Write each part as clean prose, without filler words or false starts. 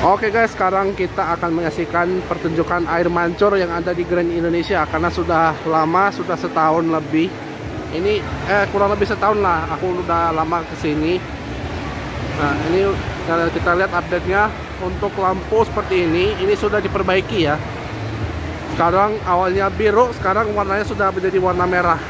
Oke guys, sekarang kita akan menyaksikan pertunjukan air mancur yang ada di Grand Indonesia. Karena sudah lama, sudah setahun lebih. Ini kurang lebih setahun lah, aku udah lama kesini. Nah ini kita lihat update-nya. Untuk lampu seperti ini sudah diperbaiki ya. Sekarang awalnya biru, sekarang warnanya sudah menjadi warna merah.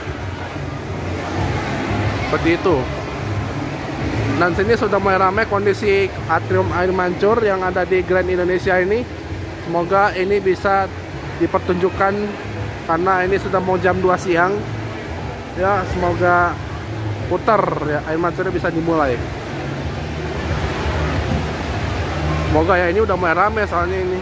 Seperti itu. Dan sini sudah mulai ramai kondisi atrium air mancur yang ada di Grand Indonesia ini. Semoga ini bisa dipertunjukkan karena ini sudah mau jam 2 siang. Ya, semoga putar ya, air mancurnya bisa dimulai. Semoga ya, ini udah mulai ramai soalnya ini.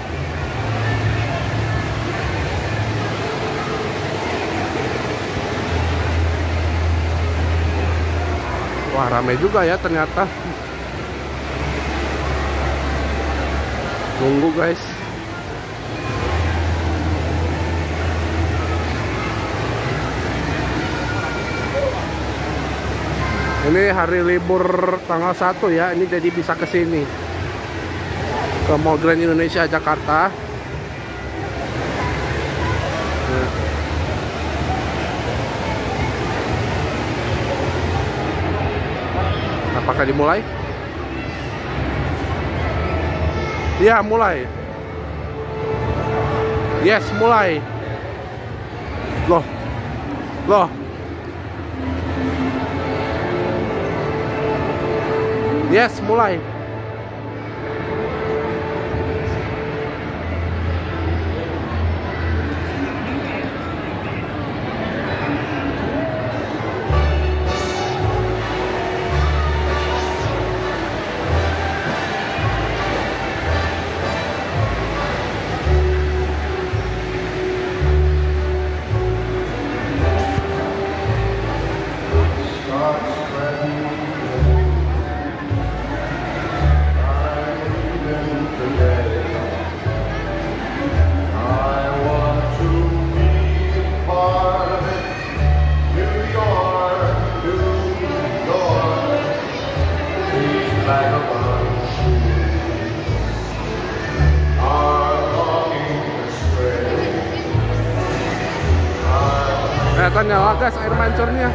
Wah, ramai juga ya ternyata. Tunggu guys. Ini hari libur tanggal 1 ya. Ini jadi bisa kesini ke Mall Grand Indonesia Jakarta. Apakah dimulai? Ya, mulai. Yes, mulai. Loh. Yes, mulai. Kelihatan nyala guys air mancurnya.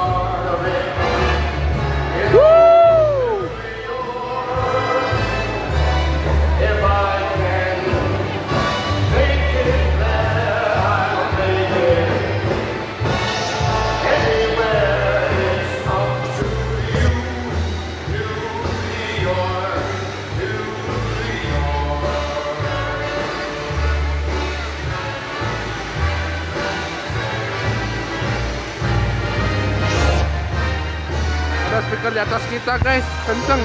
Speaker di atas kita guys, kenceng.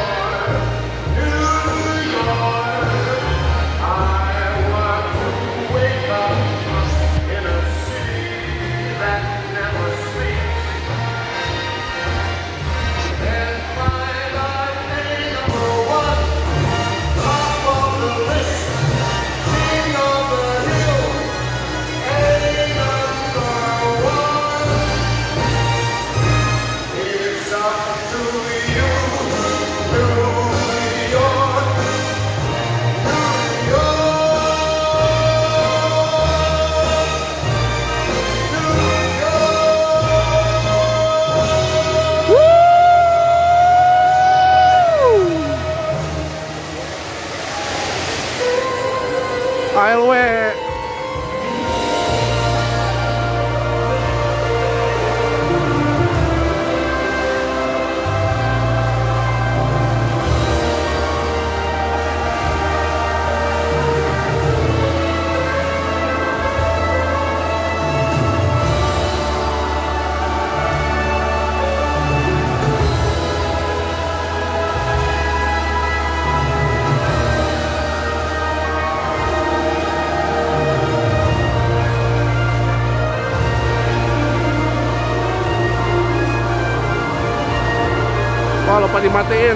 ALW. Oh, lupa dimatiin.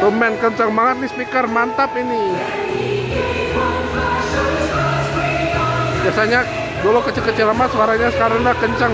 Lumayan kencang banget nih speaker, mantap ini. Biasanya dulu kecil-kecil amat suaranya, sekarang udah kencang.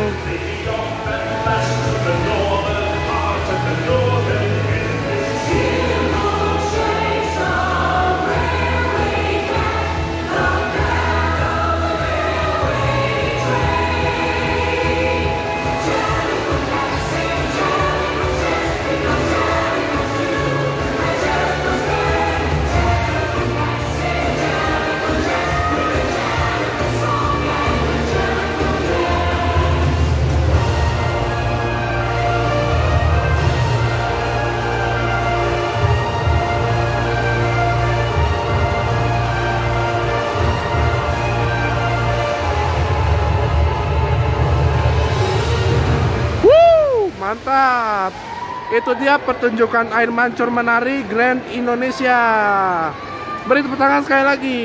Mantap. Itu dia pertunjukan air mancur menari Grand Indonesia. Beri tepuk tangan sekali lagi.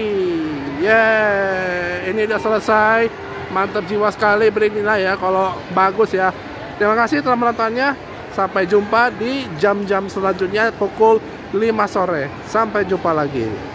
Yeah, ini udah selesai. Mantap jiwa sekali, beri nilai ya kalau bagus ya. Terima kasih telah menontonnya. Sampai jumpa di jam-jam selanjutnya pukul 5 sore. Sampai jumpa lagi.